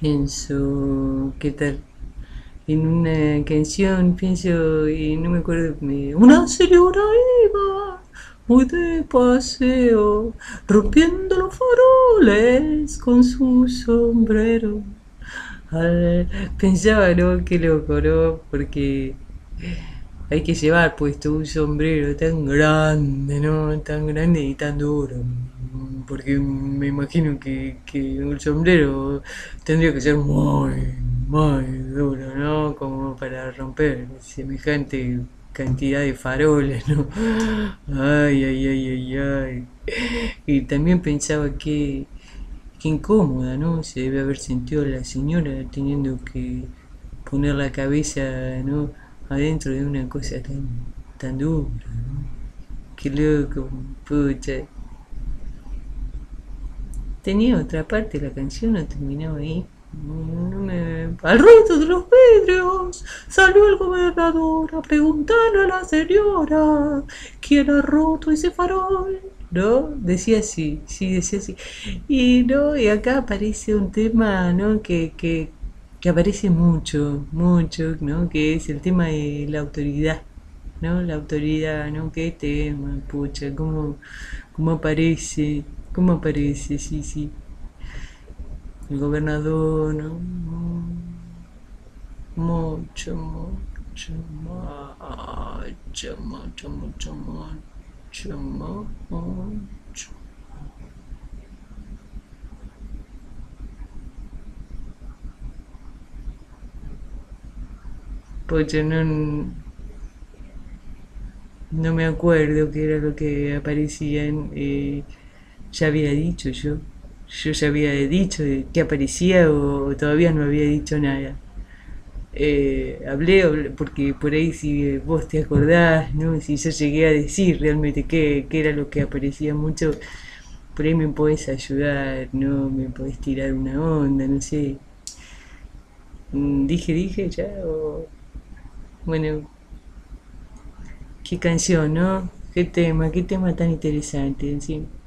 Pienso, ¿qué tal? En una canción, pienso, y no me acuerdo, una señora iba muy de paseo, rompiendo los faroles con su sombrero. Pensaba, ¿no? Qué loco, ¿no? Porque hay que llevar puesto un sombrero tan grande, ¿no? Tan grande y tan duro. Porque me imagino que un sombrero tendría que ser muy duro, ¿no? Como para romper semejante cantidad de faroles, ¿no? Ay. Y también pensaba que incómoda, ¿no? Se debe haber sentido la señora teniendo que poner la cabeza, ¿no? Adentro de una cosa tan dura, ¿no? Qué loco, pucha. Tenía otra parte la canción, no terminaba ahí. Al rato de los vidrios salió el gobernador a preguntarle a la señora quién ha roto ese farol. ¿No? Decía así, sí, decía así. Y no, y acá aparece un tema, ¿no? Que aparece mucho, ¿no? Que es el tema de la autoridad, ¿no? La autoridad, ¿no? Qué tema, pucha, cómo aparece, sí, sí. El gobernador, ¿no? Mucho. Pucha, no me acuerdo qué era lo que aparecían. Ya había dicho yo. Yo ya había dicho de qué aparecía o todavía no había dicho nada. Hablé porque por ahí si vos te acordás, ¿no? Si yo llegué a decir realmente qué era lo que aparecía mucho, por ahí me podés ayudar, ¿no? Me podés tirar una onda, no sé. Dije ya, o... Bueno, qué canción, ¿no? Qué tema tan interesante, encima.